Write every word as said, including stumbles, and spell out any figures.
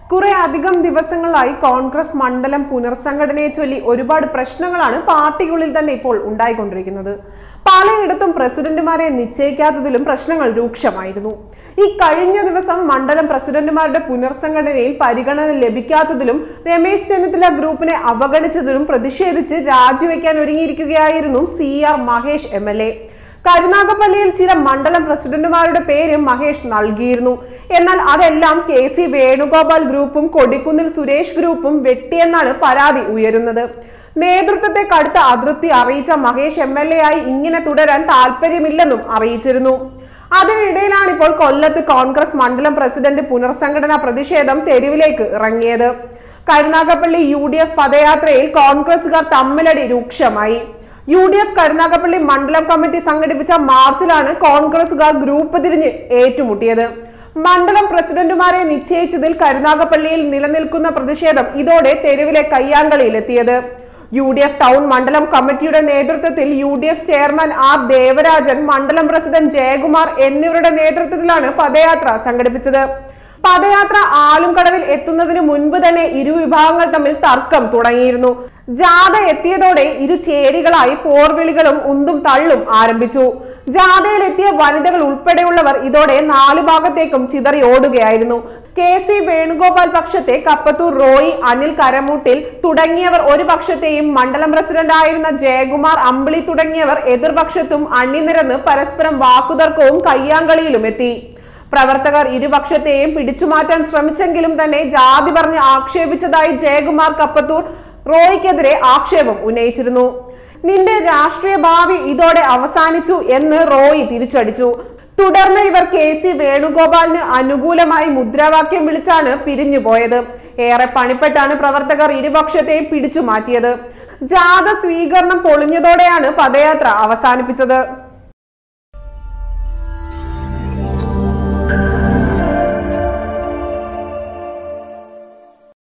കുറെ അധികം ദിവസങ്ങളായി കോൺഗ്രസ് മണ്ഡലം പുനർസംഘടനയെ ചൊല്ലി ഒരുപാട് പ്രശ്നങ്ങളാണ് പാർട്ടിക്കുള്ളിൽ തന്നെ ഇപ്പോൾ ഉണ്ടായിക്കൊണ്ടിരിക്കുന്നത്. പലയിടത്തും പ്രസിഡന്റുമാരെ നിശ്ചയിക്കാത്തതിലും പ്രശ്നങ്ങൾ രൂക്ഷമായിരുന്നു. ഈ കഴിഞ്ഞ ദിവസം മണ്ഡലം പ്രസിഡന്റുമാരുടെ പുനർസംഘടനയിൽ പരിഗണന ലഭിക്കാത്തതിലും രമേശ് ചെന്നിത്തല ഗ്രൂപ്പിനെ അവഗണിച്ചതിലും പ്രതിഷേധിച്ച് രാജിവെക്കാൻ ഒരുങ്ങിയിരിക്കുകയായിരുന്നു C R Mahesh M L A. കരുനാഗപ്പള്ളിയിൽ ചില മണ്ഡലം പ്രസിഡന്റുമാരുടെ പേര് മഹേഷ് നൽകിയിരുന്നു. എന്നാൽ അതെല്ലാം കെ സി വേണുഗോപാൽ ഗ്രൂപ്പും കൊടിക്കുന്നിൽ സുരേഷ് ഗ്രൂപ്പും വെട്ടിയെന്നാണ് പരാതി ഉയരുന്നത്. നേതൃത്വത്തെ കടുത്ത അതൃപ്തി അറിയിച്ച മഹേഷ് എം എൽ എ ആയി ഇങ്ങനെ തുടരാൻ താല്പര്യമില്ലെന്നും അറിയിച്ചിരുന്നു. അതിനിടയിലാണ് ഇപ്പോൾ കൊല്ലത്ത് കോൺഗ്രസ് മണ്ഡലം പ്രസിഡന്റ് പുനർസംഘടനാ പ്രതിഷേധം തെരുവിലേക്ക് ഇറങ്ങിയത്. കരുനാഗപ്പള്ളി യു ഡി എഫ് പദയാത്രയിൽ കോൺഗ്രസുകാർ തമ്മിലടി രൂക്ഷമായി. യു ഡി എഫ് കരുനാഗപ്പള്ളി മണ്ഡലം കമ്മിറ്റി സംഘടിപ്പിച്ച മാർച്ചിലാണ് കോൺഗ്രസുകാർ ഗ്രൂപ്പ് തിരിഞ്ഞ് ഏറ്റുമുട്ടിയത്. മണ്ഡലം പ്രസിഡന്റുമാരെ നിശ്ചയിച്ചതിൽ കരുനാഗപ്പള്ളിയിൽ നിലനിൽക്കുന്ന പ്രതിഷേധം ഇതോടെ തെരുവിലെ കയ്യാങ്കളിയിലെത്തിയത്. യു ഡി എഫ് ടൗൺ മണ്ഡലം കമ്മിറ്റിയുടെ നേതൃത്വത്തിൽ U D F chairman R Devarajan, മണ്ഡലം പ്രസിഡന്റ് ജയകുമാർ എന്നിവരുടെ നേതൃത്വത്തിലാണ് പദയാത്ര സംഘടിപ്പിച്ചത്. പദയാത്ര ആലുംകടവിൽ എത്തുന്നതിന് മുൻപ് തന്നെ ഇരു വിഭാഗങ്ങൾ തമ്മിൽ തർക്കം തുടങ്ങിയിരുന്നു. ജാഥ എത്തിയതോടെ ഇരു ചേരികളായി പോർവിളികളും ഉന്തും തള്ളും ആരംഭിച്ചു. ജാഥയിലെത്തിയ വനിതകൾ ഉൾപ്പെടെയുള്ളവർ ഇതോടെ നാലു ഭാഗത്തേക്കും ചിതറി ഓടുകയായിരുന്നു. കെ സി വേണുഗോപാൽ പക്ഷത്തെ കപ്പത്തൂർ റോയി, അനിൽ കരമൂട്ടിൽ തുടങ്ങിയവർ ഒരു പക്ഷത്തെയും മണ്ഡലം പ്രസിഡന്റ് ആയിരുന്ന ജയകുമാർ അമ്പിളി തുടങ്ങിയവർ എതിർപക്ഷത്തും അണിനിരന്ന് പരസ്പരം വാക്കുതർക്കവും കയ്യാങ്കളിയിലും എത്തി. പ്രവർത്തകർ ഇരുപക്ഷത്തെയും പിടിച്ചുമാറ്റാൻ ശ്രമിച്ചെങ്കിലും തന്നെ ജാതി പറഞ്ഞ് ആക്ഷേപിച്ചതായി ജയകുമാർ കപ്പത്തൂർ റോയിക്കെതിരെ ആക്ഷേപം ഉന്നയിച്ചിരുന്നു. നിന്റെ രാഷ്ട്രീയ ഭാവി ഇതോടെ അവസാനിച്ചു എന്ന് റോയി തിരിച്ചടിച്ചു. തുടർന്ന് ഇവർ കെ സി വേണുഗോപാലിന് അനുകൂലമായി മുദ്രാവാക്യം വിളിച്ചാണ് പിരിഞ്ഞുപോയത്. ഏറെ പണിപ്പെട്ടാണ് പ്രവർത്തകർ ഇരുപക്ഷത്തെയും പിടിച്ചു മാറ്റിയത്. ജാഥ സ്വീകരണം പൊളിഞ്ഞതോടെയാണ് പദയാത്ര അവസാനിപ്പിച്ചത്.